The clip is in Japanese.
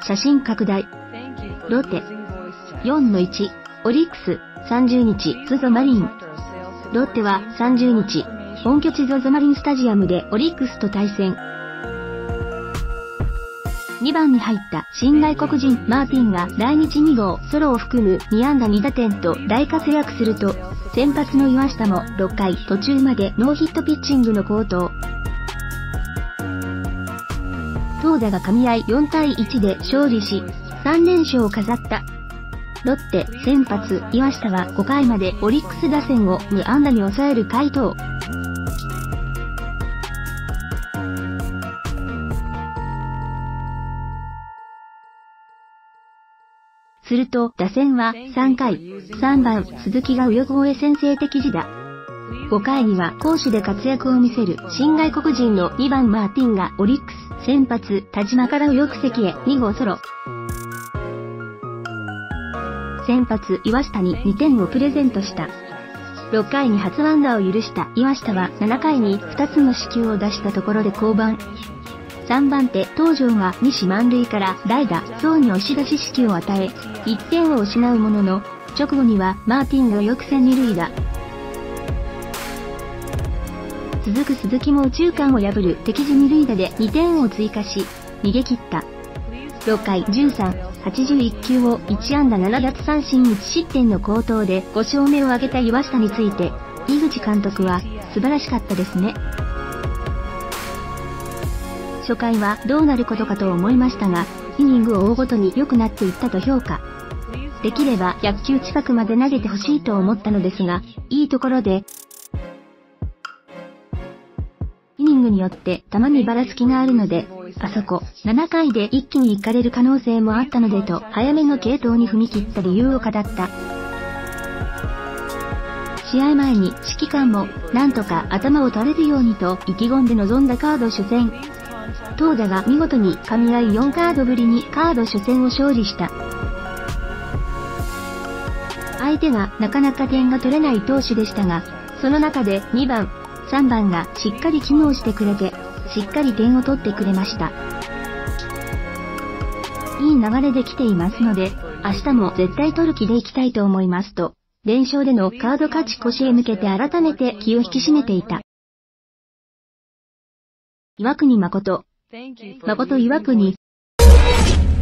写真拡大。ロッテ。4-1、オリックス、30日、ZOZO マリン。ロッテは30日、本拠地ZOZOマリンスタジアムでオリックスと対戦。2番に入った新外国人マーティンが来日2号ソロを含む2安打2打点と大活躍すると、先発の岩下も6回途中までノーヒットピッチングの好投。投打が噛み合い4対1で勝利し、3連勝を飾った。ロッテ先発岩下は5回までオリックス打線を無安打に抑える快投。すると打線は3回、3番鈴木が右横へ先制的自打。5回には攻守で活躍を見せる新外国人の2番マーティンがオリックス先発田島から右翼席へ2号ソロ。先発岩下に2点をプレゼントした。6回に初安打を許した岩下は7回に2つの四球を出したところで降板。3番手東條が西満塁から代打宋に押し出し四球を与え、1点を失うものの、直後にはマーティンが右翼線二塁打。続く鈴木も右中間を破る敵地二塁打で2点を追加し、逃げ切った。6回13、81球を1安打7奪三振1失点の好投で5勝目を挙げた岩下について、井口監督は、素晴らしかったですね。初回はどうなることかと思いましたが、イニングを追うごとに良くなっていったと評価。できれば100球近くまで投げてほしいと思ったのですが、いいところで、イニングによって球にばらつきがあるので、あそこ、7回で一気に行かれる可能性もあったのでと、早めの継投に踏み切った理由を語った。試合前に指揮官も、なんとか頭を取れるようにと意気込んで臨んだカード初戦。投打が見事に噛み合い4カードぶりにカード初戦を勝利した。相手がなかなか点が取れない投手でしたが、その中で2番、3番がしっかり機能してくれて、しっかり点を取ってくれました。いい流れで来ていますので、明日も絶対取る気でいきたいと思いますと、連勝でのカード勝ち越しへ向けて改めて気を引き締めていた。岩国誠。誠岩国。